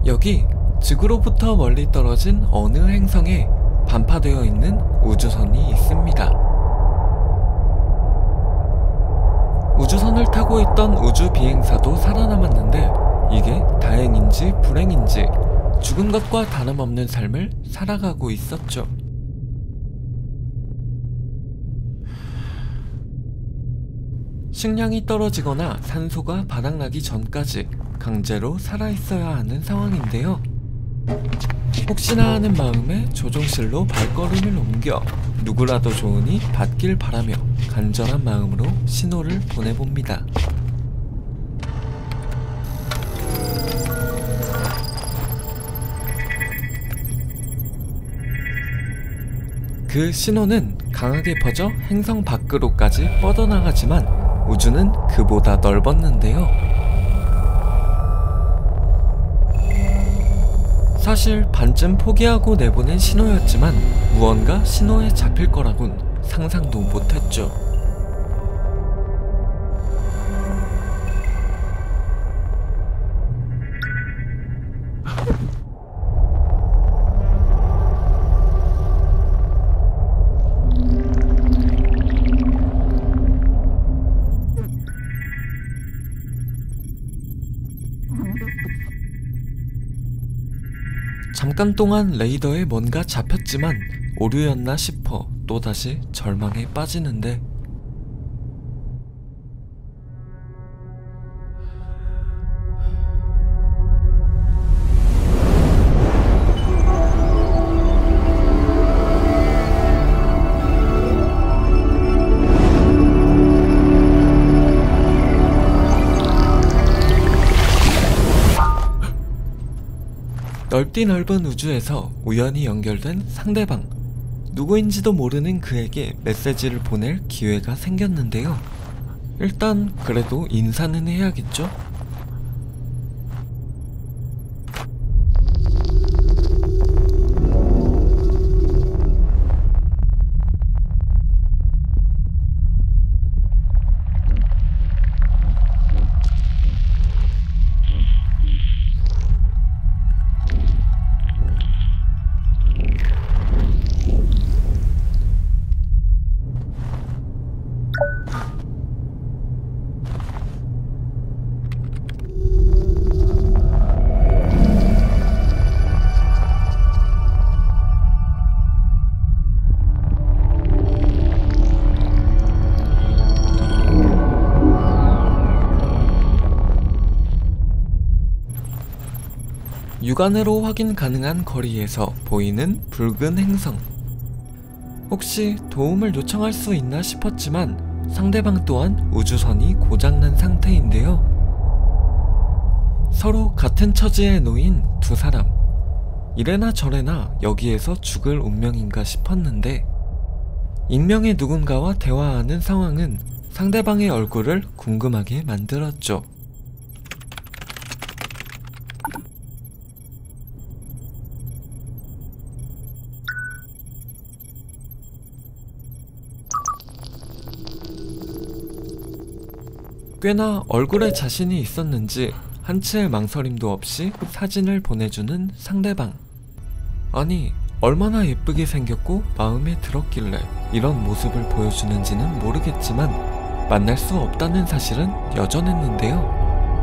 여기 지구로부터 멀리 떨어진 어느 행성에 반파되어 있는 우주선이 있습니다. 우주선을 타고 있던 우주 비행사도 살아남았는데 이게 다행인지 불행인지 죽은 것과 다름없는 삶을 살아가고 있었죠. 식량이 떨어지거나 산소가 바닥나기 전까지 강제로 살아있어야 하는 상황인데요. 혹시나 하는 마음에 조종실로 발걸음을 옮겨 누구라도 좋으니 받길 바라며 간절한 마음으로 신호를 보내봅니다. 그 신호는 강하게 퍼져 행성 밖으로까지 뻗어나가지만 우주는 그보다 넓었는데요. 사실 반쯤 포기하고 내보낸 신호였지만 무언가 신호에 잡힐 거라곤 상상도 못했죠. 잠깐 동안 레이더에 뭔가 잡혔지만 오류였나 싶어 또다시 절망에 빠지는데 넓디 넓은 우주에서 우연히 연결된 상대방, 누구인지도 모르는 그에게 메시지를 보낼 기회가 생겼는데요. 일단 그래도 인사는 해야겠죠? 육안으로 확인 가능한 거리에서 보이는 붉은 행성. 혹시 도움을 요청할 수 있나 싶었지만 상대방 또한 우주선이 고장난 상태인데요. 서로 같은 처지에 놓인 두 사람. 이래나 저래나 여기에서 죽을 운명인가 싶었는데 익명의 누군가와 대화하는 상황은 상대방의 얼굴을 궁금하게 만들었죠. 꽤나 얼굴에 자신이 있었는지 한치의 망설임도 없이 사진을 보내주는 상대방. 아니, 얼마나 예쁘게 생겼고 마음에 들었길래 이런 모습을 보여주는지는 모르겠지만 만날 수 없다는 사실은 여전했는데요.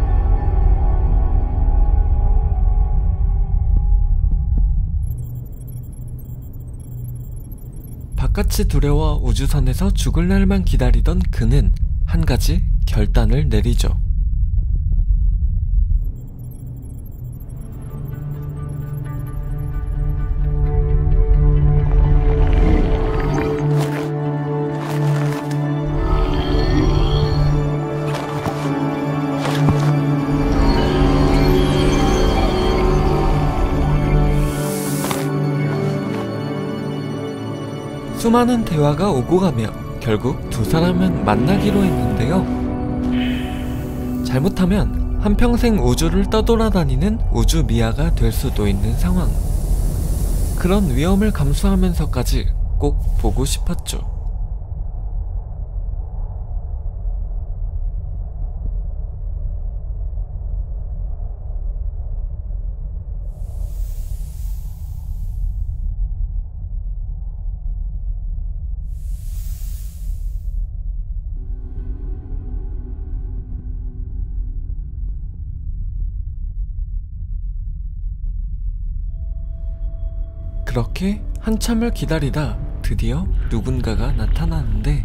바깥이 두려워 우주선에서 죽을 날만 기다리던 그는 한 가지 결단을 내리죠. 수많은 대화가 오고 가며 결국 두 사람은 만나기로 했는데요. 잘못하면 한평생 우주를 떠돌아다니는 우주 미아가 될 수도 있는 상황. 그런 위험을 감수하면서까지 꼭 보고 싶었죠. 그렇게 한참을 기다리다 드디어 누군가가 나타나는데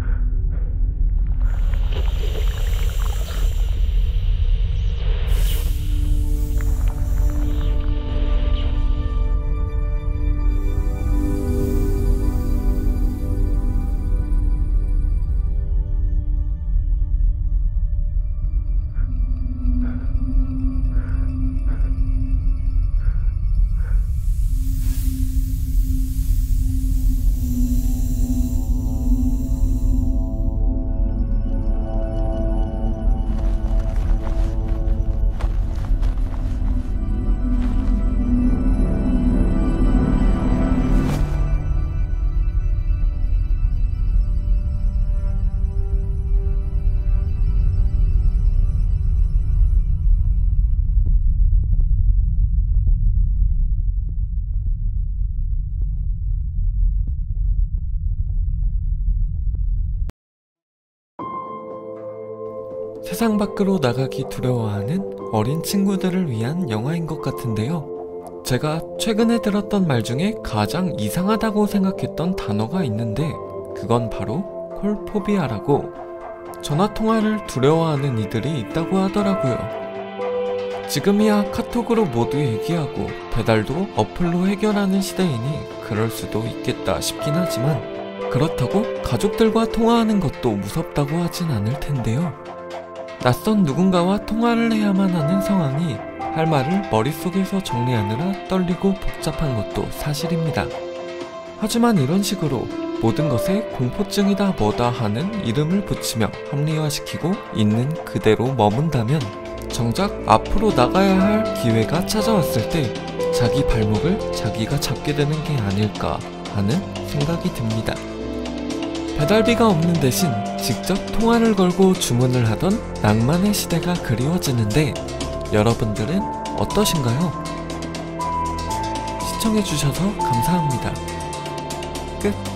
세상 밖으로 나가기 두려워하는 어린 친구들을 위한 영화인 것 같은데요. 제가 최근에 들었던 말 중에 가장 이상하다고 생각했던 단어가 있는데 그건 바로 콜포비아라고, 전화통화를 두려워하는 이들이 있다고 하더라고요. 지금이야 카톡으로 모두 얘기하고 배달도 어플로 해결하는 시대이니 그럴 수도 있겠다 싶긴 하지만 그렇다고 가족들과 통화하는 것도 무섭다고 하진 않을 텐데요. 낯선 누군가와 통화를 해야만 하는 상황이 할 말을 머릿속에서 정리하느라 떨리고 복잡한 것도 사실입니다. 하지만 이런 식으로 모든 것에 공포증이다 뭐다 하는 이름을 붙이며 합리화시키고 있는 그대로 머문다면 정작 앞으로 나가야 할 기회가 찾아왔을 때 자기 발목을 자기가 잡게 되는 게 아닐까 하는 생각이 듭니다. 배달비가 없는 대신 직접 통화를 걸고 주문을 하던 낭만의 시대가 그리워지는데 여러분들은 어떠신가요? 시청해주셔서 감사합니다. 끝.